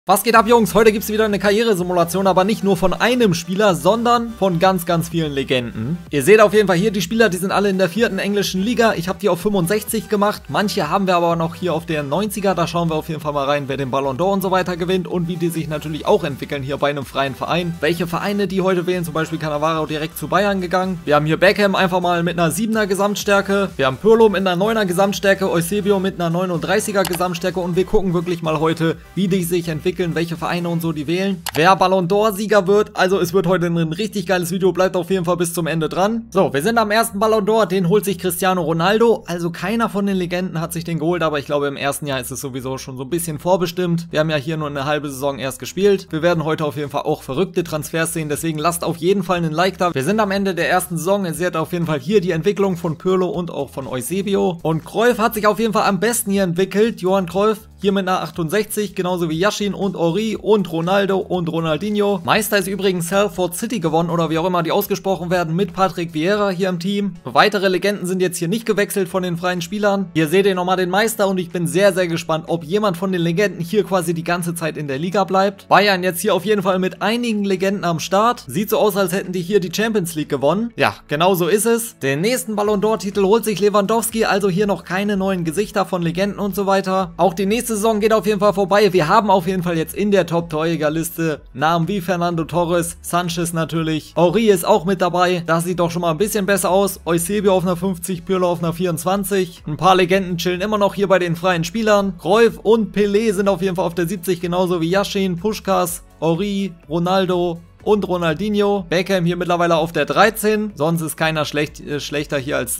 Was geht ab, Jungs? Heute gibt es wieder eine Karrieresimulation, aber nicht nur von einem Spieler, sondern von ganz vielen Legenden. Ihr seht auf jeden Fall hier die Spieler, die sind alle in der 4. englischen Liga. Ich habe die auf 65 gemacht. Manche haben wir aber noch hier auf der 90er. Da schauen wir auf jeden Fall mal rein, wer den Ballon d'Or und so weiter gewinnt und wie die sich natürlich auch entwickeln hier bei einem freien Verein. Welche Vereine die heute wählen, zum Beispiel Cannavaro direkt zu Bayern gegangen. Wir haben hier Beckham einfach mal mit einer 7er Gesamtstärke. Wir haben Pirlo mit einer 9er Gesamtstärke, Eusebio mit einer 39er Gesamtstärke und wir gucken wirklich mal heute, wie die sich entwickeln, welche Vereine und so die wählen, wer Ballon d'Or Sieger wird. Also es wird heute ein richtig geiles Video, bleibt auf jeden Fall bis zum Ende dran. So, wir sind am ersten Ballon d'Or, den holt sich Cristiano Ronaldo. Also keiner von den Legenden hat sich den geholt, aber ich glaube im ersten Jahr ist es sowieso schon so ein bisschen vorbestimmt. Wir haben ja hier nur eine halbe Saison erst gespielt. Wir werden heute auf jeden Fall auch verrückte Transfers sehen, deswegen lasst auf jeden Fall einen Like da. Wir sind am Ende der ersten Saison, ihr seht auf jeden Fall hier die Entwicklung von Pirlo und auch von Eusebio. Und Cruyff hat sich auf jeden Fall am besten hier entwickelt, Johan Cruyff. Hier mit einer 68, genauso wie Yashin und Henry und Ronaldo und Ronaldinho. Meister ist übrigens Salford City gewonnen oder wie auch immer die ausgesprochen werden mit Patrick Vieira hier im Team. Weitere Legenden sind jetzt hier nicht gewechselt von den freien Spielern. Hier seht ihr nochmal den Meister und ich bin sehr gespannt, ob jemand von den Legenden hier quasi die ganze Zeit in der Liga bleibt. Bayern jetzt hier auf jeden Fall mit einigen Legenden am Start. Sieht so aus, als hätten die hier die Champions League gewonnen. Ja, genau so ist es. Den nächsten Ballon d'Or Titel holt sich Lewandowski, also hier noch keine neuen Gesichter von Legenden und so weiter. Auch die nächste Saison geht auf jeden Fall vorbei. Wir haben auf jeden Fall jetzt in der Top-Torjäger-Liste Namen wie Fernando Torres, Sanchez natürlich. Henry ist auch mit dabei. Das sieht doch schon mal ein bisschen besser aus. Eusebio auf einer 50, Pirlo auf einer 24. Ein paar Legenden chillen immer noch hier bei den freien Spielern. Cruyff und Pelé sind auf jeden Fall auf der 70, genauso wie Yashin, Puskás, Henry, Ronaldo und Ronaldinho. Beckham hier mittlerweile auf der 13. Sonst ist keiner schlechter hier als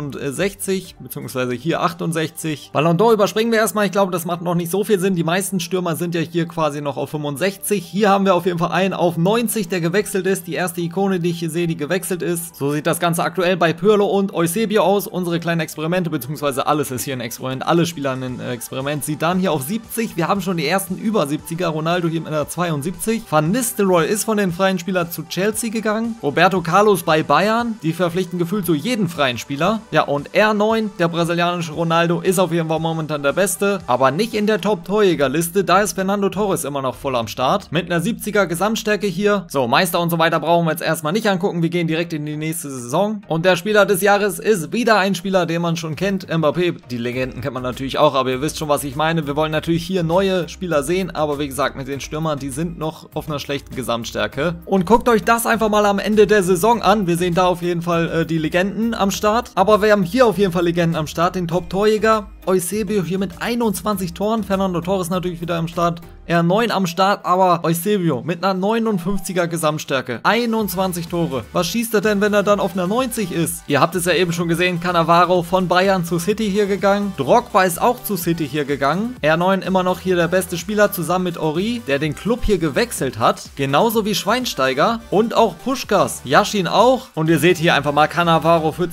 67, beziehungsweise hier 68. Ballon d'Or überspringen wir erstmal. Ich glaube, das macht noch nicht so viel Sinn. Die meisten Stürmer sind ja hier quasi noch auf 65. Hier haben wir auf jeden Fall einen auf 90, der gewechselt ist. Die erste Ikone, die ich hier sehe, die gewechselt ist. So sieht das Ganze aktuell bei Pirlo und Eusebio aus. Unsere kleinen Experimente, beziehungsweise alles ist hier ein Experiment. Alle Spieler ein Experiment. Zidane hier auf 70. Wir haben schon die ersten über 70er. Ronaldo hier mit einer 72. Van Nistelrooy ist von den freien Spieler zu Chelsea gegangen. Roberto Carlos bei Bayern. Die verpflichten gefühlt so jeden freien Spieler. Ja, und R9, der brasilianische Ronaldo, ist auf jeden Fall momentan der Beste. Aber nicht in der Top-Torjäger-Liste. Da ist Fernando Torres immer noch voll am Start. Mit einer 70er Gesamtstärke hier. So, Meister und so weiter brauchen wir jetzt erstmal nicht angucken. Wir gehen direkt in die nächste Saison. Und der Spieler des Jahres ist wieder ein Spieler, den man schon kennt. Mbappé. Die Legenden kennt man natürlich auch, aber ihr wisst schon, was ich meine. Wir wollen natürlich hier neue Spieler sehen. Aber wie gesagt, mit den Stürmern, die sind noch auf einer schlechten Gesamtstärke. Und guckt euch das einfach mal am Ende der Saison an. Wir sehen da auf jeden Fall die Legenden am Start. Aber wir haben hier auf jeden Fall Legenden am Start. Den Top-Torjäger Eusebio hier mit 21 Toren. Fernando Torres natürlich wieder am Start. R9 am Start, aber Eusebio mit einer 59er Gesamtstärke. 21 Tore. Was schießt er denn, wenn er dann auf einer 90 ist? Ihr habt es ja eben schon gesehen. Cannavaro von Bayern zu City hier gegangen. Drogba ist auch zu City hier gegangen. R9 immer noch hier der beste Spieler zusammen mit Henry, der den Club hier gewechselt hat. Genauso wie Schweinsteiger und auch Puskás. Yashin auch. Und ihr seht hier einfach mal Cannavaro für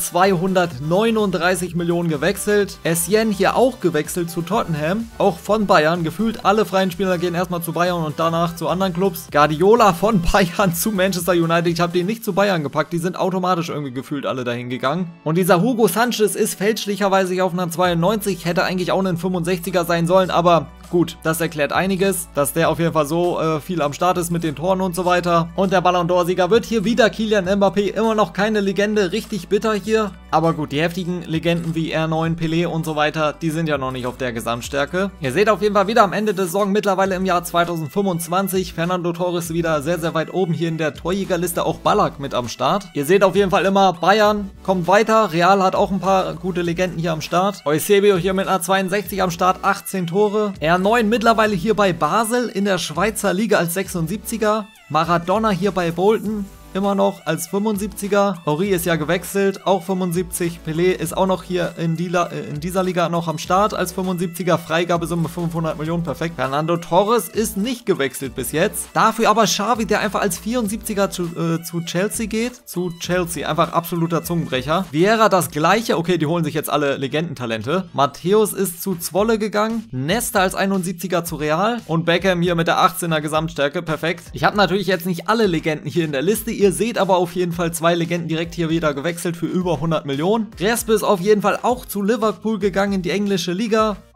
239 Millionen gewechselt. Essien hier auch gewechselt zu Tottenham. Auch von Bayern. Gefühlt alle freien Spieler gehen erstmal zu Bayern und danach zu anderen Clubs. Guardiola von Bayern zu Manchester United. Ich habe den nicht zu Bayern gepackt. Die sind automatisch irgendwie gefühlt alle dahin gegangen. Und dieser Hugo Sanchez ist fälschlicherweise hier auf einer 92. Hätte eigentlich auch ein 65er sein sollen, aber gut, das erklärt einiges, dass der auf jeden Fall so viel am Start ist mit den Toren und so weiter. Und der Ballon d'Or Sieger wird hier wieder Kylian Mbappé. Immer noch keine Legende, richtig bitter hier. Aber gut, die heftigen Legenden wie R9, Pelé und so weiter, die sind ja noch nicht auf der Gesamtstärke. Ihr seht auf jeden Fall wieder am Ende der Saison, mittlerweile im Jahr 2025. Fernando Torres wieder sehr weit oben hier in der Torjägerliste. Auch Ballack mit am Start. Ihr seht auf jeden Fall immer, Bayern kommt weiter. Real hat auch ein paar gute Legenden hier am Start. Eusebio hier mit einer 62 am Start, 18 Tore. R9 mittlerweile hier bei Basel in der Schweizer Liga als 76er. Maradona hier bei Bolton. Immer noch als 75er. Henry ist ja gewechselt, auch 75. Pelé ist auch noch hier in dieser Liga noch am Start als 75er. Freigabesumme 500 Millionen, perfekt. Fernando Torres ist nicht gewechselt bis jetzt. Dafür aber Xavi, der einfach als 74er zu Chelsea geht. Zu Chelsea, einfach absoluter Zungenbrecher. Vieira das gleiche. Okay, die holen sich jetzt alle Legendentalente. Matthäus ist zu Zwolle gegangen. Nesta als 71er zu Real. Und Beckham hier mit der 18er Gesamtstärke, perfekt. Ich habe natürlich jetzt nicht alle Legenden hier in der Liste. Ihr seht aber auf jeden Fall zwei Legenden direkt hier wieder gewechselt für über 100 Millionen. Respe ist auf jeden Fall auch zu Liverpool gegangen in die englische Liga.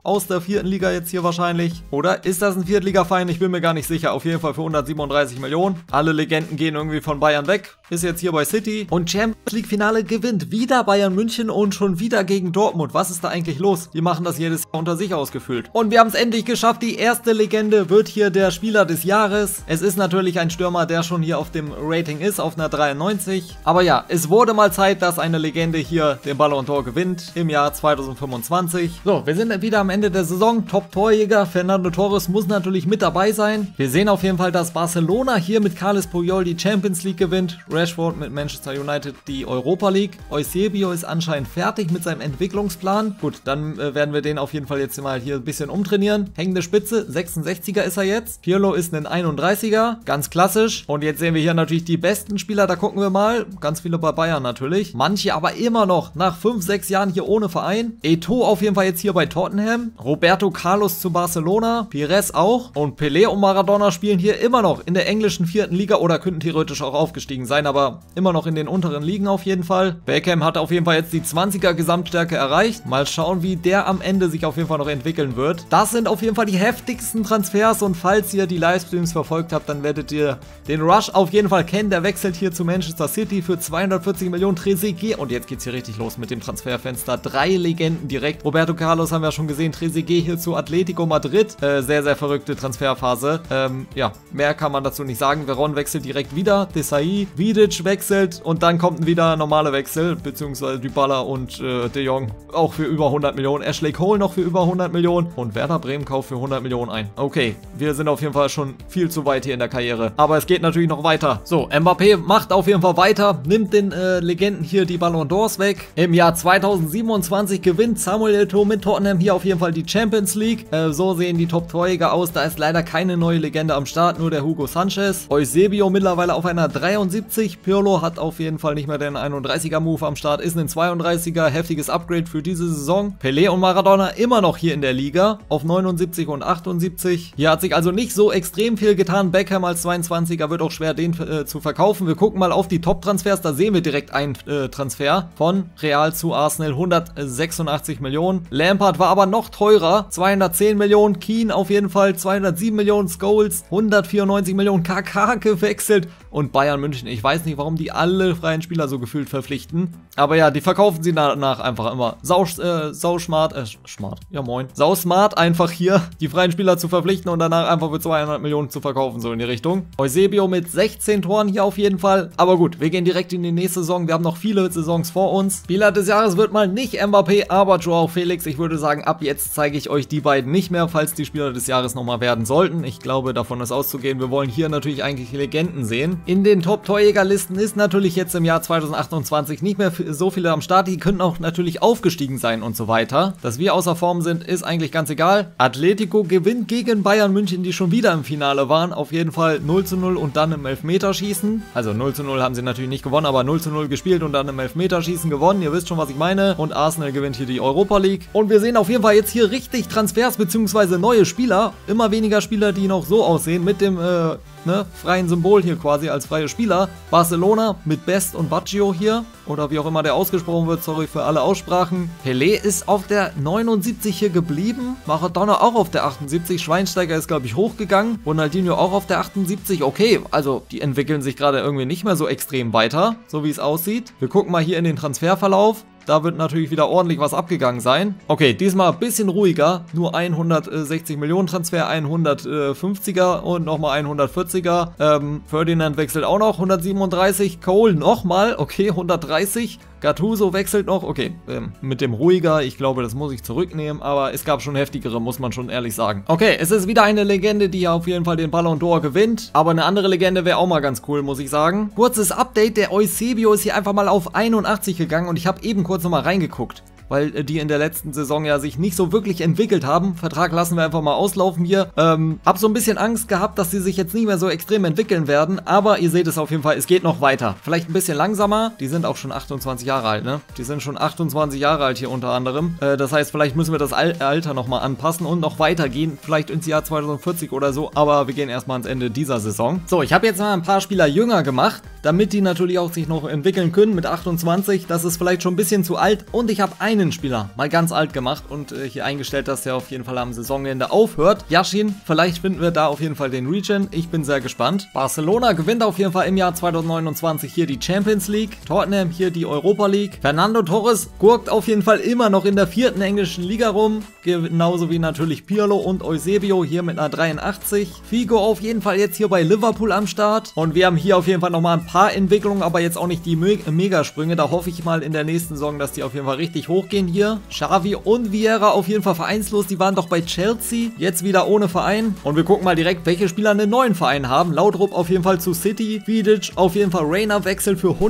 aus der 4. Liga jetzt hier wahrscheinlich. Oder ist das ein Viertliga-Verein? Ich bin mir gar nicht sicher. Auf jeden Fall für 137 Millionen. Alle Legenden gehen irgendwie von Bayern weg. Ist jetzt hier bei City. Und Champions League-Finale gewinnt wieder Bayern München und schon wieder gegen Dortmund. Was ist da eigentlich los? Die machen das jedes Jahr unter sich ausgefühlt. Und wir haben es endlich geschafft. Die erste Legende wird hier der Spieler des Jahres. Es ist natürlich ein Stürmer, der schon hier auf dem Rating ist, auf einer 93. Aber ja, es wurde mal Zeit, dass eine Legende hier den Ballon d'Or gewinnt im Jahr 2025. So, wir sind wieder am Ende der Saison. Top-Torjäger Fernando Torres muss natürlich mit dabei sein. Wir sehen auf jeden Fall, dass Barcelona hier mit Carles Puyol die Champions League gewinnt. Rashford mit Manchester United die Europa League. Eusebio ist anscheinend fertig mit seinem Entwicklungsplan. Gut, dann werden wir den auf jeden Fall jetzt mal hier ein bisschen umtrainieren. Hängende Spitze, 66er ist er jetzt. Pirlo ist ein 31er, ganz klassisch. Und jetzt sehen wir hier natürlich die besten Spieler, da gucken wir mal. Ganz viele bei Bayern natürlich. Manche aber immer noch nach 5, 6 Jahren hier ohne Verein. Eto'o auf jeden Fall jetzt hier bei Tottenham. Roberto Carlos zu Barcelona. Pires auch. Und Pelé und Maradona spielen hier immer noch in der englischen 4. Liga oder könnten theoretisch auch aufgestiegen sein, aber immer noch in den unteren Ligen auf jeden Fall. Beckham hat auf jeden Fall jetzt die 20er Gesamtstärke erreicht. Mal schauen, wie der am Ende sich auf jeden Fall noch entwickeln wird. Das sind auf jeden Fall die heftigsten Transfers und falls ihr die Livestreams verfolgt habt, dann werdet ihr den Rush auf jeden Fall kennen. Der wechselt hier zu Manchester City für 240 Millionen. Trezeguet und jetzt geht's hier richtig los mit dem Transferfenster. 3 Legenden direkt. Roberto Carlos haben wir schon gesehen. Trezeguet hier zu Atletico Madrid. Sehr, sehr verrückte Transferphase. Ja, mehr kann man dazu nicht sagen. Veron wechselt direkt wieder. Desailly, Vidic wechselt und dann kommt ein wieder normaler Wechsel, beziehungsweise Dybala und De Jong auch für über 100 Millionen. Ashley Cole noch für über 100 Millionen und Werder Bremen kauft für 100 Millionen ein. Okay, wir sind auf jeden Fall schon viel zu weit hier in der Karriere. Aber es geht natürlich noch weiter. So, Mbappé macht auf jeden Fall weiter, nimmt den Legenden hier die Ballon d'Ors weg. Im Jahr 2027 gewinnt Samuel Eto'o mit Tottenham hier auf jeden Fall die Champions League. So sehen die Top-Torjäger aus. Da ist leider keine neue Legende am Start, nur der Hugo Sanchez. Eusebio mittlerweile auf einer 73. Pirlo hat auf jeden Fall nicht mehr den 31er-Move am Start, ist ein 32er, heftiges Upgrade für diese Saison. Pelé und Maradona immer noch hier in der Liga auf 79 und 78. Hier hat sich also nicht so extrem viel getan. Beckham als 22er wird auch schwer, den zu verkaufen. Wir gucken mal auf die Top-Transfers. Da sehen wir direkt einen Transfer von Real zu Arsenal. 186 Millionen. Lampard war aber noch teurer. 210 Millionen. Keane auf jeden Fall 207 Millionen. Scholes 194 Millionen. KK gewechselt. Und Bayern München. Ich weiß nicht, warum die alle freien Spieler so gefühlt verpflichten. Aber ja, die verkaufen sie danach einfach immer. Sau smart einfach hier die freien Spieler zu verpflichten und danach einfach für 200 Millionen zu verkaufen, so in die Richtung. Eusebio mit 16 Toren hier auf jeden Fall. Aber gut, wir gehen direkt in die nächste Saison. Wir haben noch viele Saisons vor uns. Spieler des Jahres wird mal nicht Mbappé, aber Joao Felix. Ich würde sagen, ab jetzt zeige ich euch die beiden nicht mehr, falls die Spieler des Jahres nochmal werden sollten. Ich glaube, davon ist auszugehen. Wir wollen hier natürlich eigentlich Legenden sehen. In den Top-Torjägerlisten ist natürlich jetzt im Jahr 2028 nicht mehr so viele am Start. Die könnten auch natürlich aufgestiegen sein und so weiter. Dass wir außer Form sind, ist eigentlich ganz egal. Atletico gewinnt gegen Bayern München, die schon wieder im Finale waren. Auf jeden Fall 0:0 und dann im Elfmeterschießen. Also 0:0 haben sie natürlich nicht gewonnen, aber 0:0 gespielt und dann im Elfmeterschießen gewonnen. Ihr wisst schon, was ich meine. Und Arsenal gewinnt hier die Europa League. Und wir sehen auf jeden Fall jetzt hier richtig Transfers bzw. neue Spieler. Immer weniger Spieler, die noch so aussehen mit dem freien Symbol hier quasi als freie Spieler. Barcelona mit Best und Baggio hier. Oder wie auch immer der ausgesprochen wird. Sorry für alle Aussprachen. Pelé ist auf der 79 hier geblieben. Maradona auch auf der 78. Schweinsteiger ist, glaube ich, hochgegangen. Ronaldinho auch auf der 78. Okay, also die entwickeln sich gerade irgendwie nicht mehr so extrem weiter, so wie es aussieht. Wir gucken mal hier in den Transferverlauf. Da wird natürlich wieder ordentlich was abgegangen sein. Okay, diesmal ein bisschen ruhiger. Nur 160 Millionen Transfer, 150er und nochmal 140er. Ferdinand wechselt auch noch, 137. Cole nochmal, okay, 130. Gattuso wechselt noch, okay, mit dem ruhiger, ich glaube, das muss ich zurücknehmen, aber es gab schon heftigere, muss man schon ehrlich sagen. Okay, es ist wieder eine Legende, die auf jeden Fall den Ballon d'Or gewinnt, aber eine andere Legende wäre auch mal ganz cool, muss ich sagen. Kurzes Update, der Eusebio ist hier einfach mal auf 81 gegangen und ich habe eben kurz nochmal reingeguckt. Weil die in der letzten Saison ja sich nicht so wirklich entwickelt haben. Vertrag lassen wir einfach mal auslaufen hier. Hab so ein bisschen Angst gehabt, dass sie sich jetzt nicht mehr so extrem entwickeln werden. Aber ihr seht es auf jeden Fall, es geht noch weiter. Vielleicht ein bisschen langsamer. Die sind auch schon 28 Jahre alt, ne? Die sind schon 28 Jahre alt hier unter anderem. Das heißt, vielleicht müssen wir das Alter nochmal anpassen und noch weitergehen. Vielleicht ins Jahr 2040 oder so. Aber wir gehen erstmal ans Ende dieser Saison. So, ich habe jetzt mal ein paar Spieler jünger gemacht. damit die natürlich auch sich noch entwickeln können mit 28. Das ist vielleicht schon ein bisschen zu alt und ich habe einen Spieler mal ganz alt gemacht und hier eingestellt, dass der auf jeden Fall am Saisonende aufhört. Yashin, vielleicht finden wir da auf jeden Fall den Regen. Ich bin sehr gespannt. Barcelona gewinnt auf jeden Fall im Jahr 2029 hier die Champions League. Tottenham hier die Europa League. Fernando Torres gurkt auf jeden Fall immer noch in der 4. englischen Liga rum. Genauso wie natürlich Pirlo und Eusebio hier mit einer 83. Figo auf jeden Fall jetzt hier bei Liverpool am Start. Und wir haben hier auf jeden Fall nochmal ein paar Entwicklungen, aber jetzt auch nicht die Megasprünge. Da hoffe ich mal in der nächsten Saison, dass die auf jeden Fall richtig hochgehen hier. Xavi und Vieira auf jeden Fall vereinslos. Die waren doch bei Chelsea. Jetzt wieder ohne Verein. Und wir gucken mal direkt, welche Spieler einen neuen Verein haben. Laudrup auf jeden Fall zu City. Vidic auf jeden Fall Reina wechselt für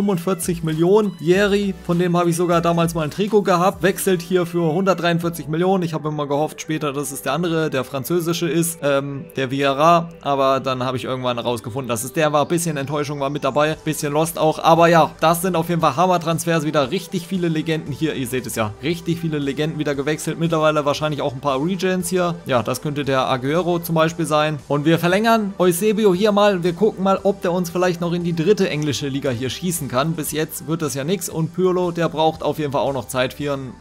145 Millionen. Yeri, von dem habe ich sogar damals mal ein Trikot gehabt, wechselt hier für 143 Millionen. Ich habe immer gehofft später, dass es der andere, der französische ist, der Vieira. Aber dann habe ich irgendwann herausgefunden, dass es der war. Bisschen Enttäuschung war mit dabei. Bisschen Lost auch. Aber ja, das sind auf jeden Fall Hammer-Transfers. Wieder richtig viele Legenden hier. Ihr seht es ja. Richtig viele Legenden wieder gewechselt. Mittlerweile wahrscheinlich auch ein paar Regens hier. Ja, das könnte der Aguero zum Beispiel sein. Und wir verlängern Eusebio hier mal. Wir gucken mal, ob der uns vielleicht noch in die 3. englische Liga hier schießen kann. Bis jetzt wird das ja nichts. Und Pirlo, der braucht auf jeden Fall auch noch Zeit.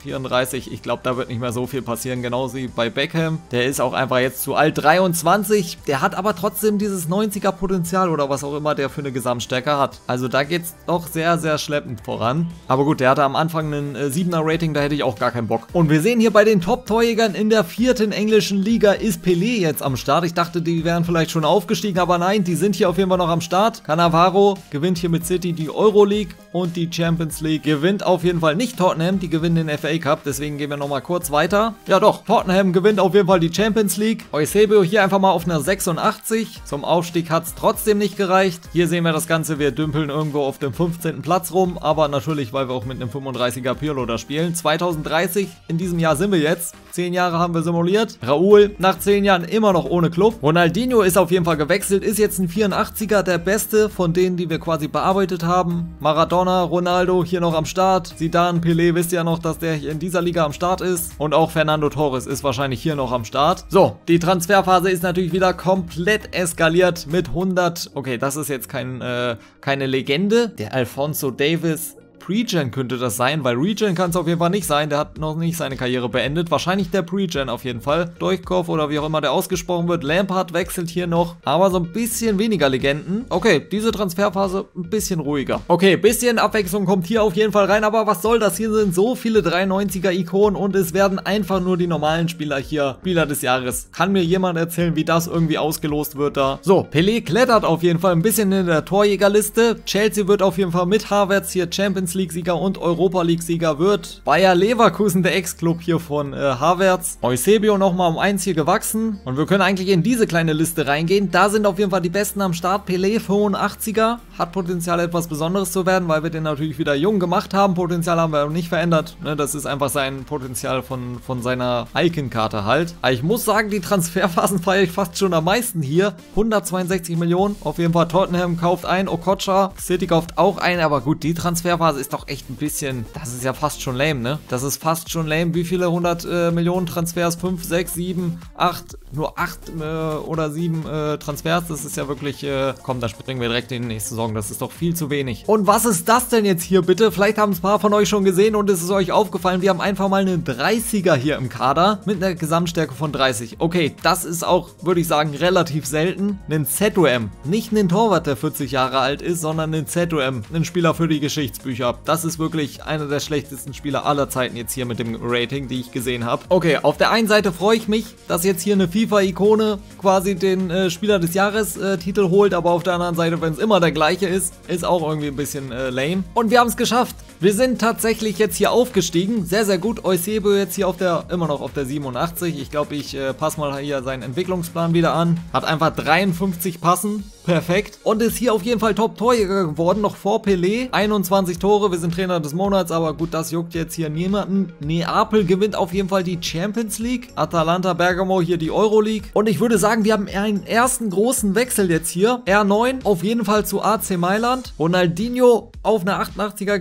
34. Ich glaube, da wird nicht mehr so viel passieren. Genauso wie bei Beckham. Der ist auch einfach jetzt zu alt. 23. Der hat aber trotzdem dieses 90er Potenzial oder was auch immer der für eine Gesamtstärke hat. Also da geht es doch sehr, sehr schleppend voran. Aber gut, der hatte am Anfang einen 7er Rating. Da hätte ich auch gar keinen Bock. Und wir sehen hier bei den Top-Torjägern in der 4. englischen Liga ist Pelé jetzt am Start. Ich dachte, die wären vielleicht schon aufgestiegen, aber nein, die sind hier auf jeden Fall noch am Start. Cannavaro gewinnt hier mit City die Euroleague und die Champions League gewinnt auf jeden Fall nicht Tottenham, die gewinnen den FA Cup, deswegen gehen wir nochmal kurz weiter. Ja doch, Tottenham gewinnt auf jeden Fall die Champions League. Eusebio hier einfach mal auf einer 86. Zum Aufstieg hat es trotzdem nicht gereicht. Hier sehen wir das Ganze, wir dümpeln irgendwo auf dem 15. Platz rum, aber natürlich, weil wir auch mit einem 35er Pirlo da spielen. 2030, in diesem Jahr sind wir jetzt. 10 Jahre haben wir simuliert. Raúl nach 10 Jahren immer noch ohne Club. Ronaldinho ist auf jeden Fall gewechselt, ist jetzt ein 84er, der beste von denen, die wir quasi bearbeitet haben. Maradona, Ronaldo hier noch am Start. Zidane, Pelé, wisst ihr ja noch, dass der hier in dieser Liga am Start ist. Und auch Fernando Torres ist wahrscheinlich hier noch am Start. So, die Transferphase ist natürlich wieder komplett eskaliert mit 100. Okay, das ist jetzt keine Legende. Der Alphonso Davies Pre-Gen könnte das sein, weil Regen kann es auf jeden Fall nicht sein. Der hat noch nicht seine Karriere beendet. Wahrscheinlich der Pre-Gen auf jeden Fall. Durchkopf oder wie auch immer der ausgesprochen wird. Lampard wechselt hier noch. Aber so ein bisschen weniger Legenden. Okay, diese Transferphase ein bisschen ruhiger. Okay, bisschen Abwechslung kommt hier auf jeden Fall rein. Aber was soll das? Hier sind so viele 93er-Ikonen und es werden einfach nur die normalen Spieler hier Spieler des Jahres. Kann mir jemand erzählen, wie das irgendwie ausgelost wird da? So, Pelé klettert auf jeden Fall ein bisschen in der Torjägerliste. Chelsea wird auf jeden Fall mit Havertz hier Champions League-Sieger und Europa League-Sieger wird. Bayer Leverkusen, der Ex-Club hier von Havertz. Eusebio nochmal um 1 hier gewachsen. Und wir können eigentlich in diese kleine Liste reingehen. Da sind auf jeden Fall die Besten am Start. Pelé, 85er. Hat Potenzial, etwas Besonderes zu werden, weil wir den natürlich wieder jung gemacht haben. Potenzial haben wir auch nicht verändert. Ne, das ist einfach sein Potenzial von seiner Icon-Karte halt. Aber ich muss sagen, die Transferphasen feiere ich fast schon am meisten hier. 162 Millionen. Auf jeden Fall Tottenham kauft ein. Okocha. City kauft auch ein. Aber gut, die Transferphase ist doch echt ein bisschen, das ist ja fast schon lame, ne? Das ist fast schon lame. Wie viele 100 Millionen Transfers? 5, 6, 7, 8, nur 8 oder 7 Transfers, das ist ja wirklich, komm, da springen wir direkt in die nächste Saison, das ist doch viel zu wenig. Und was ist das denn jetzt hier bitte? Vielleicht haben es ein paar von euch schon gesehen und es ist euch aufgefallen, wir haben einfach mal einen 30er hier im Kader mit einer Gesamtstärke von 30. Okay, das ist auch, würde ich sagen, relativ selten. Einen ZOM, nicht einen Torwart, der 40 Jahre alt ist, sondern einen ZOM, einen Spieler für die Geschichtsbücher. Das ist wirklich einer der schlechtesten Spieler aller Zeiten jetzt hier mit dem Rating, die ich gesehen habe. Okay, auf der einen Seite freue ich mich, dass jetzt hier eine FIFA-Ikone quasi den Spieler des Jahres Titel holt, aber auf der anderen Seite, wenn es immer der gleiche ist auch irgendwie ein bisschen lame. Und wir haben es geschafft. Wir sind tatsächlich jetzt hier aufgestiegen. Sehr, sehr gut. Eusebio jetzt hier immer noch auf der 87. Ich glaube, ich passe mal hier seinen Entwicklungsplan wieder an. Hat einfach 53 Passen. Perfekt. Und ist hier auf jeden Fall Top-Torjäger geworden. Noch vor Pelé. 21 Tore. Wir sind Trainer des Monats. Aber gut, das juckt jetzt hier niemanden. Neapel gewinnt auf jeden Fall die Champions League. Atalanta Bergamo hier die Euroleague. Und ich würde sagen, wir haben einen ersten großen Wechsel jetzt hier. R9 auf jeden Fall zu AC Mailand. Ronaldinho auf einer 88er Gesamtstärke.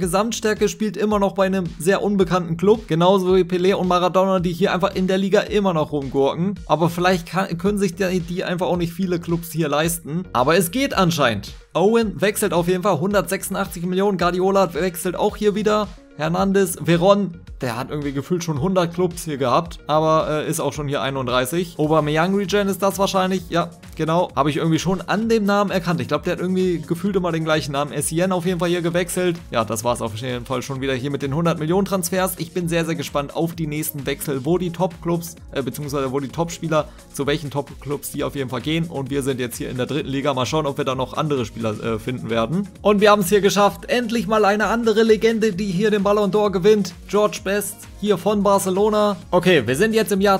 Gesamtstärke, spielt immer noch bei einem sehr unbekannten Club. Genauso wie Pelé und Maradona, die hier einfach in der Liga immer noch rumgurken. Aber vielleicht können sich die einfach auch nicht viele Clubs hier leisten. Aber es geht anscheinend. Owen wechselt auf jeden Fall, 186 Millionen. Guardiola wechselt auch hier wieder. Hernandez, Veron, der hat irgendwie gefühlt schon 100 Clubs hier gehabt, aber ist auch schon hier 31. Aubameyang Regen ist das wahrscheinlich, ja, genau. Habe ich irgendwie schon an dem Namen erkannt. Ich glaube, der hat irgendwie gefühlt immer den gleichen Namen. Essien auf jeden Fall hier gewechselt. Ja, das war es auf jeden Fall schon wieder hier mit den 100 Millionen Transfers. Ich bin sehr, sehr gespannt auf die nächsten Wechsel, wo die Top-Clubs, beziehungsweise wo die Top-Spieler, zu welchen Top-Clubs die auf jeden Fall gehen. Und wir sind jetzt hier in der dritten Liga. Mal schauen, ob wir da noch andere Spieler finden werden. Und wir haben es hier geschafft. Endlich mal eine andere Legende, die hier den Ballon d'Or gewinnt. George Best, hier von Barcelona. Okay, wir sind jetzt im Jahr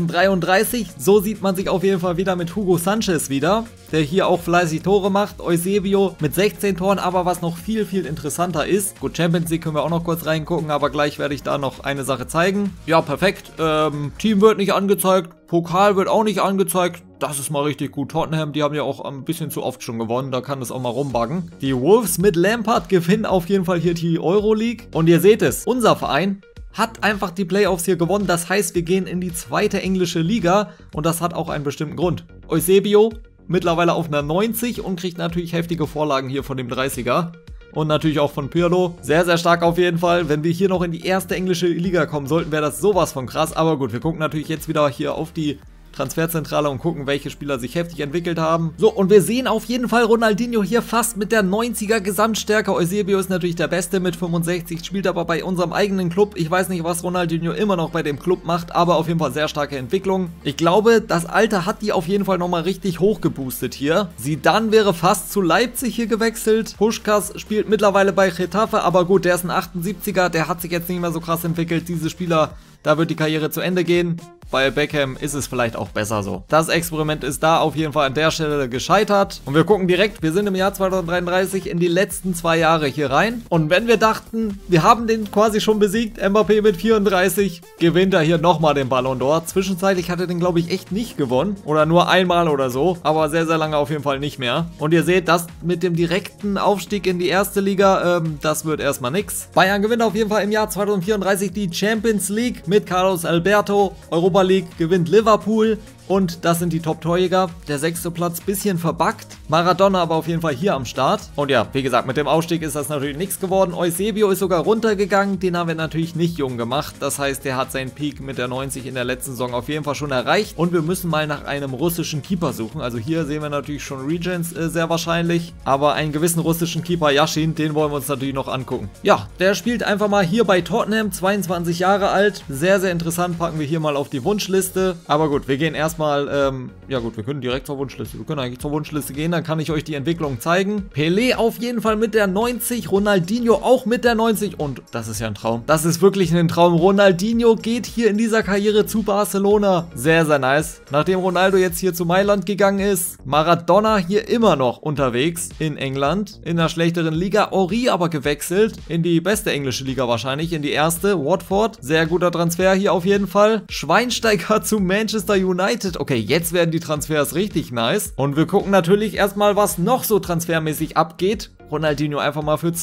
2033. So sieht man sich auf jeden Fall wieder mit Hugo Sanchez wieder, der hier auch fleißig Tore macht. Eusebio mit 16 Toren, aber was noch viel, viel interessanter ist. Gut, Champions League können wir auch noch kurz reingucken, aber gleich werde ich da noch eine Sache zeigen. Ja, perfekt. Team wird nicht angezeigt. Pokal wird auch nicht angezeigt. Das ist mal richtig gut. Tottenham, die haben ja auch ein bisschen zu oft schon gewonnen. Da kann es auch mal rumbuggen. Die Wolves mit Lampard gewinnen auf jeden Fall hier die Euroleague. Und ihr seht es, unser Verein hat einfach die Playoffs hier gewonnen. Das heißt, wir gehen in die zweite englische Liga. Und das hat auch einen bestimmten Grund. Eusebio mittlerweile auf einer 90 und kriegt natürlich heftige Vorlagen hier von dem 30er. Und natürlich auch von Pirlo. Sehr, sehr stark auf jeden Fall. Wenn wir hier noch in die erste englische Liga kommen sollten, wäre das sowas von krass. Aber gut, wir gucken natürlich jetzt wieder hier auf die Transferzentrale und gucken, welche Spieler sich heftig entwickelt haben. So, und wir sehen auf jeden Fall Ronaldinho hier fast mit der 90er Gesamtstärke. Eusebio ist natürlich der Beste mit 65, spielt aber bei unserem eigenen Club. Ich weiß nicht, was Ronaldinho immer noch bei dem Club macht, aber auf jeden Fall sehr starke Entwicklung. Ich glaube, das Alter hat die auf jeden Fall nochmal richtig hoch geboostet hier. Zidane wäre fast zu Leipzig hier gewechselt. Puskás spielt mittlerweile bei Getafe, aber gut, der ist ein 78er, der hat sich jetzt nicht mehr so krass entwickelt. Diese Spieler, da wird die Karriere zu Ende gehen. Bei Beckham ist es vielleicht auch besser so. Das Experiment ist da auf jeden Fall an der Stelle gescheitert. Und wir gucken direkt, wir sind im Jahr 2033 in die letzten 2 Jahre hier rein. Und wenn wir dachten, wir haben den quasi schon besiegt, Mbappé mit 34, gewinnt er hier nochmal den Ballon d'Or. Zwischenzeitlich hat er den, glaube ich, echt nicht gewonnen. Oder nur einmal oder so. Aber sehr, sehr lange auf jeden Fall nicht mehr. Und ihr seht, das mit dem direkten Aufstieg in die erste Liga, das wird erstmal nix. Bayern gewinnt auf jeden Fall im Jahr 2034 die Champions League mit Carlos Alberto. Europa League gewinnt Liverpool und das sind die Top-Torjäger. Der 6. Platz bisschen verbuggt. Maradona aber auf jeden Fall hier am Start. Und ja, wie gesagt, mit dem Aufstieg ist das natürlich nichts geworden. Eusebio ist sogar runtergegangen. Den haben wir natürlich nicht jung gemacht. Das heißt, der hat seinen Peak mit der 90 in der letzten Saison auf jeden Fall schon erreicht. Und wir müssen mal nach einem russischen Keeper suchen. Also hier sehen wir natürlich schon Regens sehr wahrscheinlich. Aber einen gewissen russischen Keeper, Yashin, den wollen wir uns natürlich noch angucken. Ja, der spielt einfach mal hier bei Tottenham, 22 Jahre alt. Sehr, sehr interessant, packen wir hier mal auf die Wunschliste. Aber gut, wir gehen erstmal, ja gut, wir können direkt zur Wunschliste. Wir können eigentlich zur Wunschliste gehen, dann kann ich euch die Entwicklung zeigen. Pelé auf jeden Fall mit der 90, Ronaldinho auch mit der 90 und das ist ja ein Traum. Das ist wirklich ein Traum. Ronaldinho geht hier in dieser Karriere zu Barcelona. Sehr, sehr nice. Nachdem Ronaldo jetzt hier zu Mailand gegangen ist, Maradona hier immer noch unterwegs in England, in der schlechteren Liga. Henry aber gewechselt in die beste englische Liga wahrscheinlich, in die erste, Watford. Sehr guter Transfer hier auf jeden Fall. Schweinsteiger zu Manchester United. Okay, jetzt werden die Transfers richtig nice. Und wir gucken natürlich erstmal, was noch so transfermäßig abgeht. Ronaldinho einfach mal für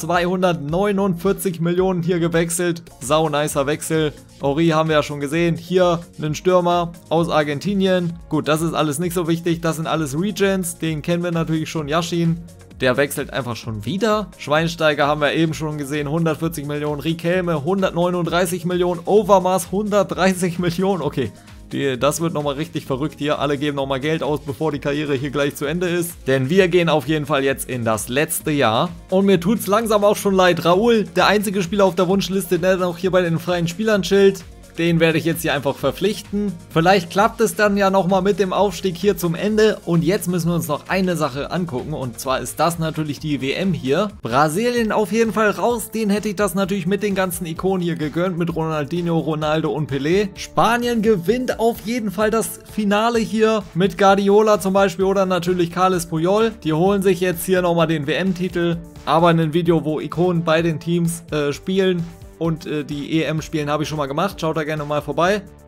249 Millionen hier gewechselt. Sau nicer Wechsel. Henry haben wir ja schon gesehen. Hier einen Stürmer aus Argentinien. Gut, das ist alles nicht so wichtig. Das sind alles Regens. Den kennen wir natürlich schon, Yashin. Der wechselt einfach schon wieder. Schweinsteiger haben wir eben schon gesehen. 140 Millionen. Riquelme 139 Millionen. Overmars 130 Millionen. Okay. Das wird nochmal richtig verrückt hier. Alle geben nochmal Geld aus, bevor die Karriere hier gleich zu Ende ist. Denn wir gehen auf jeden Fall jetzt in das letzte Jahr. Und mir tut es langsam auch schon leid. Raúl, der einzige Spieler auf der Wunschliste, der noch hier bei den freien Spielern chillt. Den werde ich jetzt hier einfach verpflichten. Vielleicht klappt es dann ja nochmal mit dem Aufstieg hier zum Ende. Und jetzt müssen wir uns noch eine Sache angucken. Und zwar ist das natürlich die WM hier. Brasilien auf jeden Fall raus. Den hätte ich das natürlich mit den ganzen Ikonen hier gegönnt. Mit Ronaldinho, Ronaldo und Pelé. Spanien gewinnt auf jeden Fall das Finale hier. Mit Guardiola zum Beispiel oder natürlich Carles Puyol. Die holen sich jetzt hier nochmal den WM-Titel. Aber in einem Video, wo Ikonen bei den Teams spielen. Und die EM spielen habe ich schon mal gemacht. Schaut da gerne mal vorbei.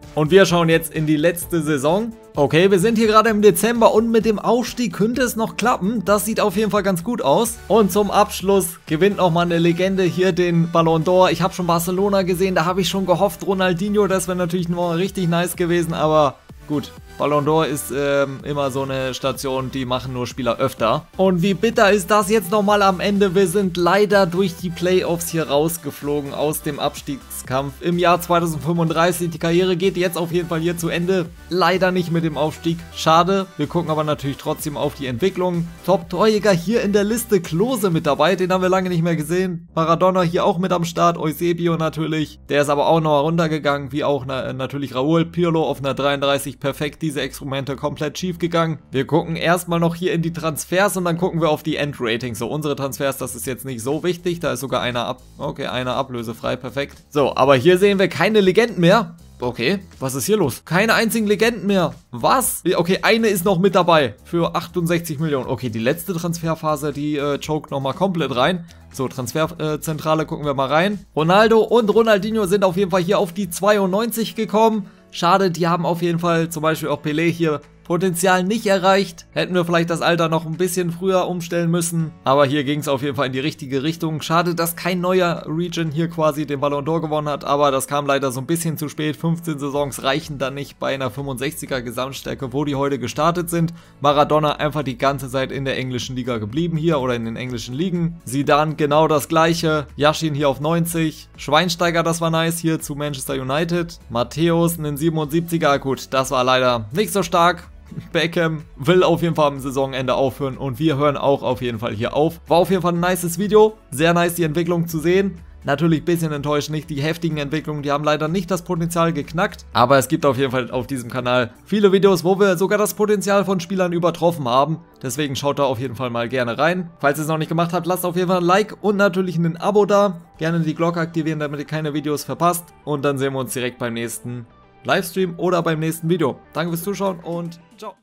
Und wir schauen jetzt in die letzte Saison. Okay, wir sind hier gerade im Dezember und mit dem Aufstieg könnte es noch klappen. Das sieht auf jeden Fall ganz gut aus. Und zum Abschluss gewinnt nochmal eine Legende hier den Ballon d'Or. Ich habe schon Barcelona gesehen, da habe ich schon gehofft, Ronaldinho, das wäre natürlich nur richtig nice gewesen, aber gut. Ballon d'Or ist immer so eine Station, die machen nur Spieler öfter. Und wie bitter ist das jetzt nochmal am Ende? Wir sind leider durch die Playoffs hier rausgeflogen aus dem Abstiegskampf im Jahr 2035. Die Karriere geht jetzt auf jeden Fall hier zu Ende. Leider nicht mit dem Aufstieg. Schade. Wir gucken aber natürlich trotzdem auf die Entwicklung. Top-Torjäger hier in der Liste. Klose mit dabei. Den haben wir lange nicht mehr gesehen. Maradona hier auch mit am Start. Eusebio natürlich. Der ist aber auch noch runtergegangen. Wie auch natürlich Raúl. Pirlo auf einer 33. Perfekt. Diese Experimente komplett schief gegangen. Wir gucken erstmal noch hier in die Transfers und dann gucken wir auf die Endratings. So, unsere Transfers, das ist jetzt nicht so wichtig. Da ist sogar einer einer ablösefrei. Perfekt. So, aber hier sehen wir keine Legenden mehr. Okay, was ist hier los? Keine einzigen Legenden mehr. Was? Okay, eine ist noch mit dabei für 68 Millionen. Okay, die letzte Transferphase, die choked nochmal komplett rein. So, Transferzentrale, gucken wir mal rein. Ronaldo und Ronaldinho sind auf jeden Fall hier auf die 92 gekommen. Schade, die haben auf jeden Fall zum Beispiel auch Pelé hier Potenzial nicht erreicht. Hätten wir vielleicht das Alter noch ein bisschen früher umstellen müssen. Aber hier ging es auf jeden Fall in die richtige Richtung. Schade, dass kein neuer Region hier quasi den Ballon d'Or gewonnen hat. Aber das kam leider so ein bisschen zu spät. 15 Saisons reichen dann nicht bei einer 65er Gesamtstärke, wo die heute gestartet sind. Maradona einfach die ganze Zeit in der englischen Liga geblieben hier oder in den englischen Ligen. Zidane genau das gleiche. Yashin hier auf 90. Schweinsteiger, das war nice hier zu Manchester United. Matthäus, einen 77er. Gut, das war leider nicht so stark. Beckham will auf jeden Fall am Saisonende aufhören und wir hören auch auf jeden Fall hier auf. War auf jeden Fall ein nices Video, sehr nice die Entwicklung zu sehen. Natürlich ein bisschen enttäuscht, nicht die heftigen Entwicklungen, die haben leider nicht das Potenzial geknackt. Aber es gibt auf jeden Fall auf diesem Kanal viele Videos, wo wir sogar das Potenzial von Spielern übertroffen haben. Deswegen schaut da auf jeden Fall mal gerne rein. Falls ihr es noch nicht gemacht habt, lasst auf jeden Fall ein Like und natürlich ein Abo da. Gerne die Glocke aktivieren, damit ihr keine Videos verpasst. Und dann sehen wir uns direkt beim nächsten Livestream oder beim nächsten Video. Danke fürs Zuschauen und ciao.